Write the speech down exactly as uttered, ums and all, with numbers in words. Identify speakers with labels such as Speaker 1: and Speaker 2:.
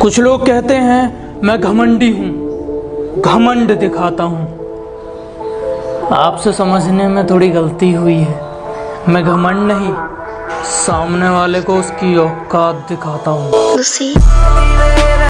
Speaker 1: कुछ लोग कहते हैं मैं घमंडी हूँ, घमंड दिखाता हूँ। आपसे समझने में थोड़ी गलती हुई है। मैं घमंड नहीं, सामने वाले को उसकी औकात दिखाता हूँ।